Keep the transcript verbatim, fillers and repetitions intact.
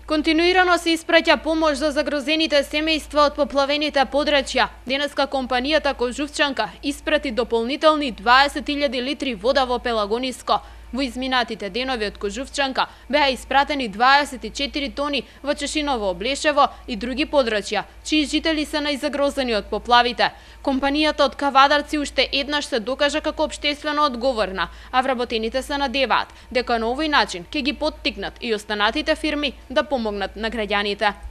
Континуирано се испраќа помош за загрозените семејства од поплавените подрачја. Денеска компанијата Кожувчанка испрати дополнителни дваесет илјади литри вода во Пелагониско. Во изминатите денови од Кожувчанка беа испратени дваесет и четири тони во Чешиново, Облешево и други подрачја, чии жители се најзагрозени од поплавите. Компанијата од Кавадарци уште еднаш се докажа како општествено одговорна, а вработените се надеваат дека на овој начин ќе ги поттикнат и останатите фирми да помогнат на граѓаните.